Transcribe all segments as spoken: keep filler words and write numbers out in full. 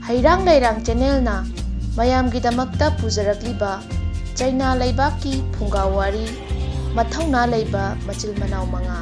हैरांग लैरांग चैनलना मयामगिदमक्ता पुजरक्लिबा China लैबाकी फुंगावारी मथौना लैबा मचिल मनाव मंगा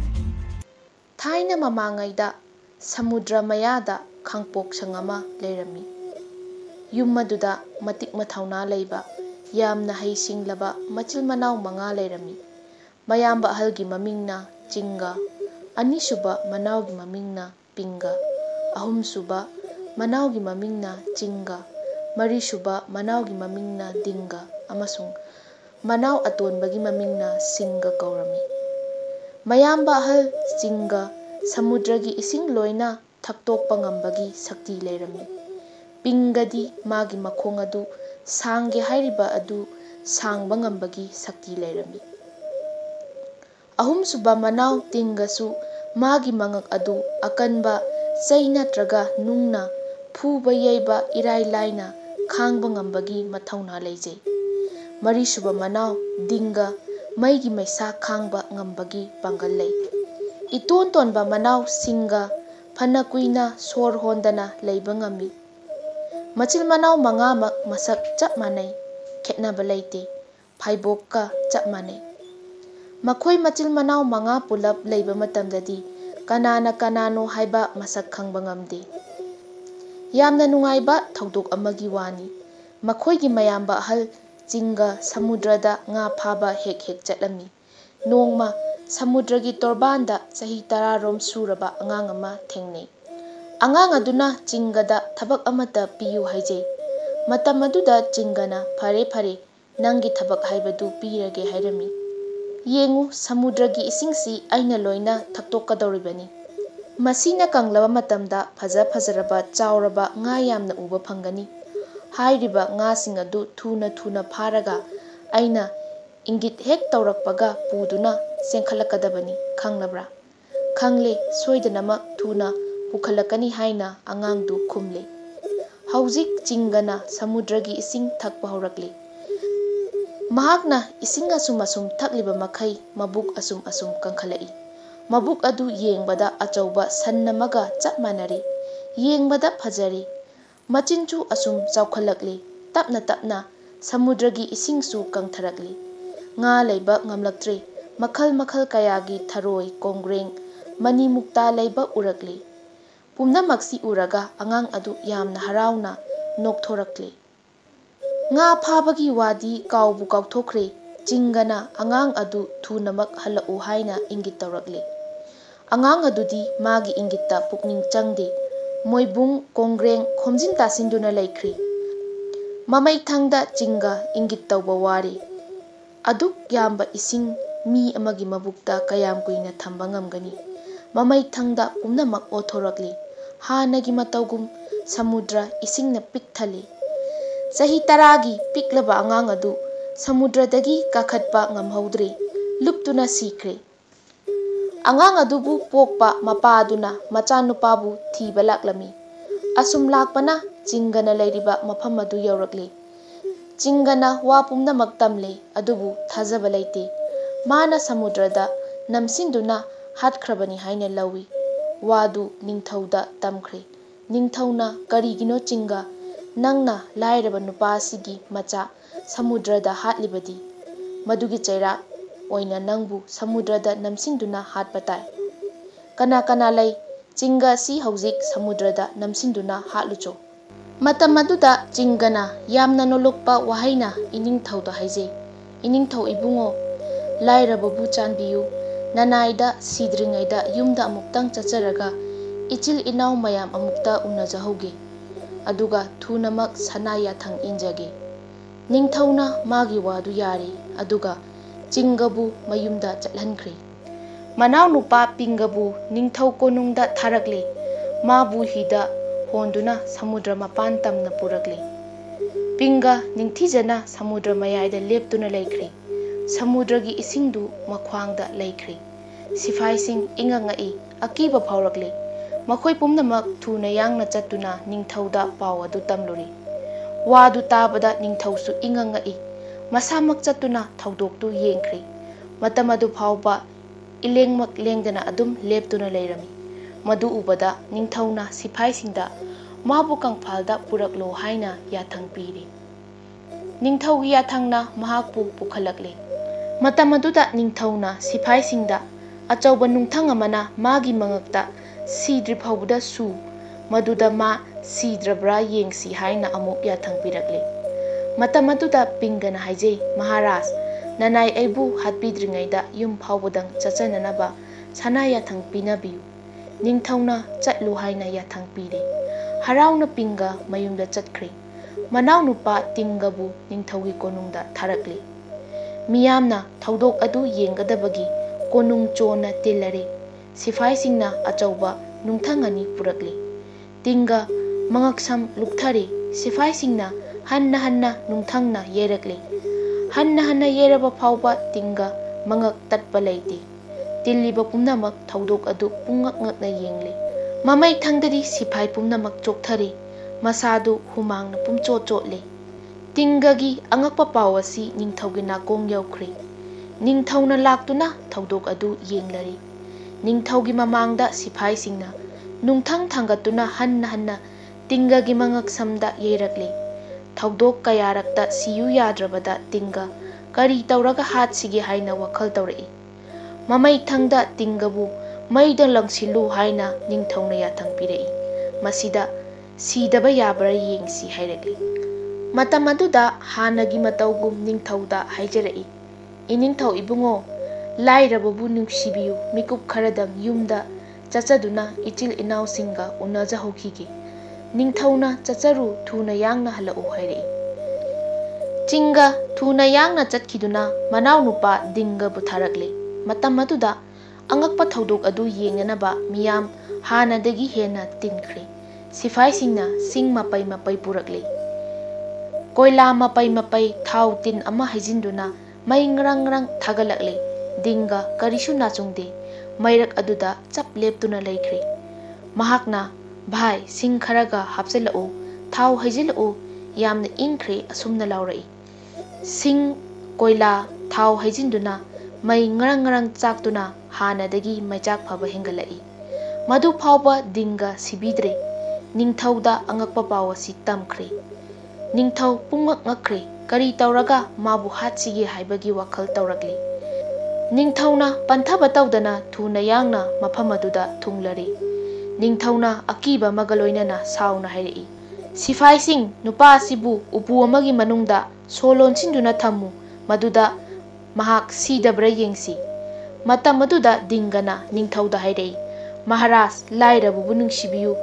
थाइना ममांगैदा समुद्र मयादा खांगपोक संगमा लैरमी युम मदुदा मतिक मथौना लैबा यामना हैसिंगलबा मचिल मनाव मंगा लैरमी मयाम्बा अहलगी ममिंगना चिंगा अनिसुबा मनावगी ममिंगना पिंगा अहुमसुबा मनावगी ममिंगना चिंगा मरीसुबा मनावगी ममिंगना दिंगा अमसुंग मनाव अतोनबगी ममिंगना सिंगा कौरमी मयाम्बा अहल चिंगा समुद्रगी इसिंग लोइना थक्तोकपा ngambagi शक्ति लैरमी पिंगदी मागी मखोंग अदु सांगे हाइरिबा अदु सांगबा ngambagi शक्ति लैरमी अहुमसुबा मनाव तिंगसु मागी मंगक अदु अकनबा चै नत्रगा नुंगना फूबा यैबा इराय लाइना खांगबा ngambagi मथौना लैजै मरीसुबा मनाव दिंगा मैगी मैसा खांगबा ngambagi पांगल लै इतोन तोनबा मनाव सिंगा फना कुइना सोर होंदना लैबा ngami मचिल मनाव मंगामक मसक चप मानै खेतनाबा लैते फाइबोकका चप मानै मखोय मचिल मनाव मंगा पुलप लैबा मतमददी कनाना कनानो हाइबा मसक खंगबा ngamde यामना नुंगाइबा थौदोक अमगी वानी मखोयगी मयाम्बा अहल चिंगा समुद्रदा nga फाबा हेक हेक चटलमी नोंगमा समुद्रगी तोरबानदा चही तरा रोम सूरबा अंगांग अमा थेंगनै अंगांग अदुना चिंगदा थबक अमता पियु हाइजै मतम अदुदा चिंगना फरे फरे नंगी थबक हाइबदु पीरगे हाइरमी येंगु समुद्रगी इसिंगसी अइना लोइना थक्तोकदौरिबनी मसीना कंगलबा मतमदा फजा फजरबा चावरबा nga यामना उबा फंगनी हाइरिबा nga सिंग अदु थुना थुना फारगा अइना इंगित हेक तौरकपगा पुदुना सेंखलकदबनी खंगलब्रा खंगले सोइदनमक थुना पुखलकनी हाइना अंगांगदु खुमले हौजिक चिंगना समुद्रगी इसिंग थकपा हौरकले महाकना इसिंग असुम असुम थकलिबा मखै मबुक असुम असुम कंखलई मबुक अदु येंगबदा अचौबा सन्नमगा चप मानरे येंगबदा फजरे मचिनचु असुम चौखलकले तपना तपना समुद्रगी इसिंगसु कंथरकले nga लैबा ngamlaktre मखल मखल कयागी थरोय कोंग्रेंग मनी मुक्ता लैबा उरकले पुमनमक्सी उरगा अंगांग अदु यामना हरावना नोकथोरकले nga फाबगी वादी काउबु काउथोखरे चिंगना अंगांग अदु थुनमक हलउ हाइना इंगित तौरकले अंगांग अदुदी मागी इंगितता पुकनिंग चंगदे मोइबुंग कोंग्रेंग खोमजिन तासिंदुना लैख्रे ममै थंगदा चिंगा इंगित तौबा वारे अदुक याम्बा इसिंग मी अमगी मबुक्ता कयाम कुइना थंबा ngamgani ममै थंगदा पुमनमक ओथोरकले हानगी मतौगुम समुद्र इसिंगना पिकथले चही तरागी पिकलबा अंगांग अदु समुद्रदगी काखतपा ngamहौद्रे लुप्तुना सीख्रे अंगांग अदुबु पोकपा मपादुना मचानुपाबु थीबा लाक्लमी असुम लाकपना चिंगना लैरिबा मफम अदु यौरकले चिंगना वा पुमनमक तमले अदुबु थाजबा लैते माना समुद्रदा नमसिंदुना हाटख्रबनी हाइना लौई वादु निंगथौदा तमख्रे निंगथौना करिगिनो चिंगा नंगना लाइरबा नुपासिगी मचा समुद्रदा हाटलिबदी मदुगी चैरा ओइना नंगबु समुद्रदा नमसिंदुना हाटपताय कना कना लै चिंगा सी हौजिक समुद्रदा नमसिंदुना हाटलुचो मतम अदुदा चिंगना यामना नोलुकपा वाहैना इनिंगथौदा हाइजे इनिंगथौ इबुंगो लाइरबबु चानबियु ननाइदा सिद्रिङैदा युमदा अमुक्तंग चचरगा इचिल इनाव मयाम अमुक्ता उनजहौगे अदुगा थुनमक सना याथंग इंजगे निंगथौना मागी वादु यारे अदुगा चिंगबु मयुमदा चलहनख्रे मनाव नुपा पिंगबु निंगथौ कोनुंगदा थारकले माबु हिदा होंदुना समुद्र मपान तमना पुरकले पिंगा निंगथीजना समुद्र मयाइदा लेपतुना लैख्रे समुद्रगी इसिंगदु मख्वांगदा लैख्रे सिफाइसिंग इंगंगई अकीबा फावरकले मखोय पुमनमक थुना यांगना चतुना निंगथौदा पाव अदु तमलुरी वादु ताबदा निंगथौसु इंगंगई मसामक चतुना थौदोकतु येंख्रे मतम अदु फावबा इलेंगमक लेंगदना अदुम लेपतुना लैरमी मदु उबदा निंगथौना सिफाइसिंगदा mabu kangphalda puraklo haina yathang piri. Ningthaugi yathangna mahakpu pukhalakle. Matam aduda ningthauna siphai-singda achauba nungthang amana magi mangakta sidri phauda su maduda ma sidrabra yengsi haina amuk yathang pirakle. Matam aduda Pingana haijay, Maharaj, nanay aibu hatpidringaida yum phawbadang chachananaba sana yathang pinabiyu. Ningthauna chatlu haina yathang pire. Harauna Pinga mayumda chatkre. Manaw nupa Tingabu ningthaugi konungda tharakle. Miyamna thaudok adu yengadabagi konung chona tillare. Siphai singna achauba nungthangani purakle. Tinga mangaksam lukthare. Siphai singna hanna hanna nungthangna yerakle. Hanna hanna yeraba phauba Tinga mangak tatpa laite. Tilliba pumnamak thaudok adu pungak ngakna yengle. Mamay thangdari siphai pumnamak chokthare. Masadu humangna pumchot chotle. Tingagi angakpa paw asi ningthaugi nakong yaukre. Ningthauna laktuna thaudok adu yenglari. Ningthaugi mamangda siphai singna nungthang thangatuna hanna hanna Tingagi mangak samda yerakle. Thaudok kayarakta siyu yadrabada Tinga kari tauraga hat sige haina wakhal taurai. Mamay thangda Tingabu maida langsilu haina ningthauna yathang pirei. Masida sidaba yabra yengsi hairakle. Matam aduda hanagi mataugum ningthauda haijarai. Iningthau ibungo lairababu nungsibiyu mikup kharadam yumda chachaduna ichil inaw singa unaja hokige. Ningthauna chacharu thuna yangna halau hairai. Chinga thuna yangna chatkiduna manaw nupa Dinga butharakle. Matam aduda angakpa thaudok adu yenganaba miyam hanadagi hena tinkre. Siphai singna sing mapai mapai purakle. Koila mapai mapai thau tin ama haijinduna mai ngrang ngrang thagalakle. Dinga karisu nachungde mairak aduda chap leptuna laikre. Mahakna bhai sing kharaga hapselau thau haijilau yamna ingkre asumna laurai. Sing koila thau haijinduna mai ngrang ngrang chaktuna hanadagi maichak phaba hengalai. Madu phauba Dinga sibidre. Ningthauda angakpa paw asi tamkre. Ningthau pungak ngakre kari tauraga mabu hatsige haibagi wakhal taurakle. Ningthauna panthaba taudana thuna yangna mafam aduda thunglare. Ningthauna akiba magaloinana sauna hairei. Siphai sing nupa asibu upu amagi manungda solon sinduna thamu maduda mahak sidabra yengsi. Matam aduda Dingana ningthauda hairei. Maharaj lairabu nungsibiyu.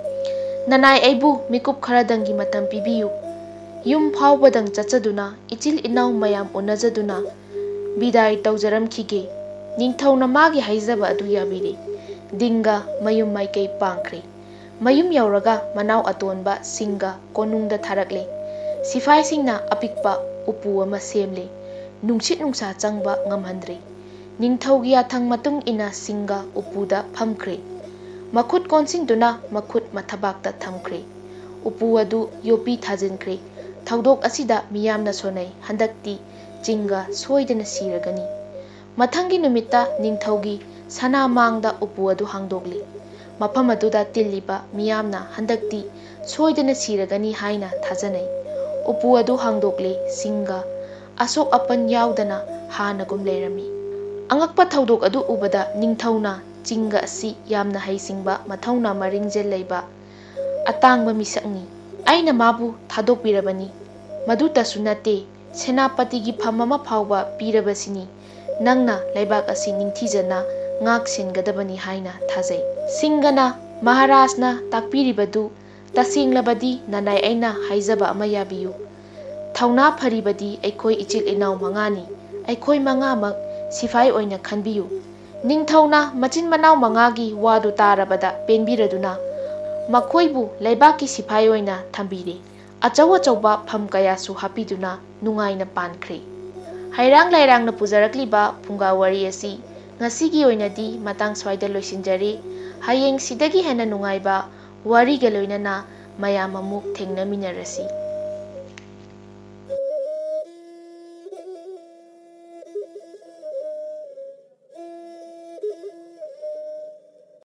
Nanay aibu mikup kharadangi matam pibiyu. Yum phawbadang chachaduna ichil inaw mayam unajaduna bidai taujaramkhige. Ningthauna magi haijaba adu yabire. Dinga mayum maikei pangkre. Mayum yauraga manaw atonba singa konungda tharakle. Siphai singna apikpa upu ama semle. Nungchit nungsa changba ngamhandre. Ningthaugi yathang matung ina singa upuda phamkre. Makhut konsinduna makhut mathabakta thamkre. Upu adu yopi thajinkre. Thaudok asida miyamna sonai handakti Jinga soidana siragani. Mathangi numita ningthaugi sana mangda upu adu hangdokle. Mafam aduda tilliba miyamna handakti soidana siragani haina thajanai. Upu adu hangdokle singa asok apan yaudana hanagum leirami. Angakpa thaudok adu ubada ningthauna Jinga asi yamna haisingba mathauna maringjel leiba atangba misakni. Aina mabu thadokpirabani. Madutasu nate Senapatigi phamama phawba pirabasini. Nangna laibak asi ningthijana ngak sengadabani haina thajai. Singana Maharajna takpiribadu tasenglabadi nanai aina haijaba ama yabiyu. Thauna pharibadi aikhoi ichil inaw mangani. Aikhoi mangamak siphai oina khanbiyu. Ningthauna machin manaw mangagi wadu tarabada penbiraduna makhoibu laibaki siphai oina thambire. Achaw achawba pham kayasu hapiduna nungaina pankre. Hairang lairangna pujarakliba punga wari asi ngasigi oinadi matang swaida loisinjari. Hayeng sidagi hena nungaiba wari ga loinana mayam amuk thengnaminarasi.